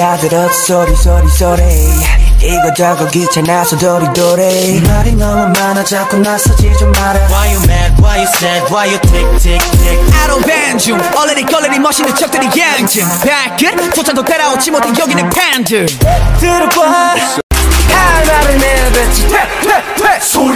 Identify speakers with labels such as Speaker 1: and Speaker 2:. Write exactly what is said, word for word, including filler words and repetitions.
Speaker 1: 다 들었어 소리 소리 소리 이거저거 귀찮아서 도리도리 말이 너무 많아 자꾸 나서지 좀 마라 Why you mad, why you sad, why you tick tick tick I don't ban 중 얼레리 걸레리 멋있는 척들이 양증 발끝 도찬도 따라오지 못해 여기는 팬들 들어봐 할 말을 내뱉지 퇴퇴퇴 소리